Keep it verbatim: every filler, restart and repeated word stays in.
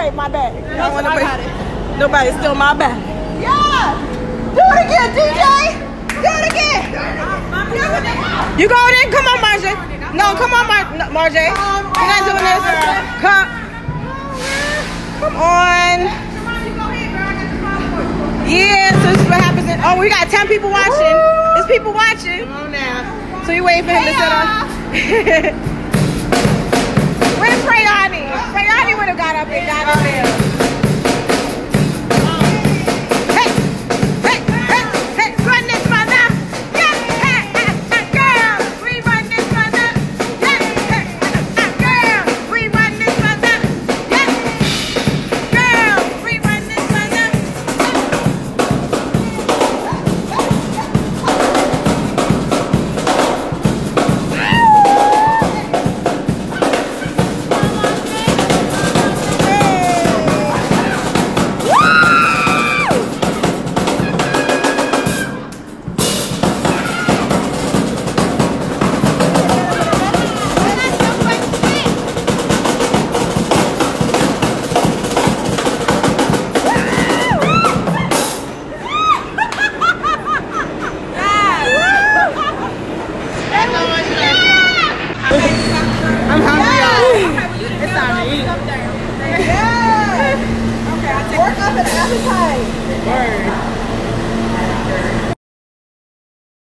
take my bag. I don't want nobody, nobody steal my bag. Yeah! Do it again, D J! Do it again! You going in? Come on, Marjay. No, come on, Mar no, Marjay. You're not doing this. Come. Come on. Yeah, so this is what happens. In, oh, we got ten people watching. There's people watching. Come on now. So you waiting for him to sit on? Where's Frayani? Frayani would have got up and got up there. Hey, hey, hey, hey, run this mother. Yeah, hey, hey, hey, girl, we run this mother. Yeah, hey, hey, girl, we run this mother. Yeah, girl, we run this mother. I'm hungry, y'all. It's time to eat. Yeah. Okay, I'll take Work up an appetite. Word.